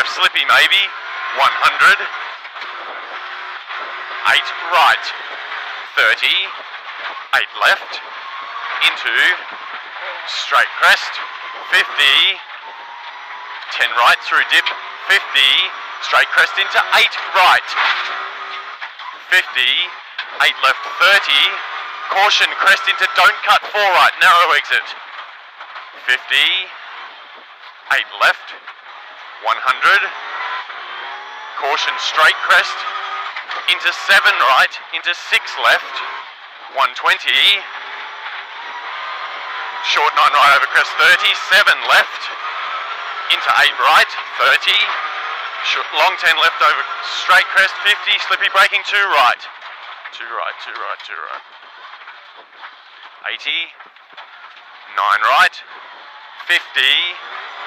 left, slippy maybe, 100. 8 right, 30. 8 left, into straight crest, 50. 10 right through dip, 50. Straight crest into 8 right, 50. 8 left, 30. Caution, crest into don't cut, 4 right, narrow exit, 50. 8 left, 100. Caution, straight crest into 7 right, into 6 left, 120. Short 9 right over crest, 30. 7 left, into 8 right, 30. Long 10 left over straight crest, 50. Slippy braking 2 right. 2 right, 2 right, 2 right. 80. 9 right, 50.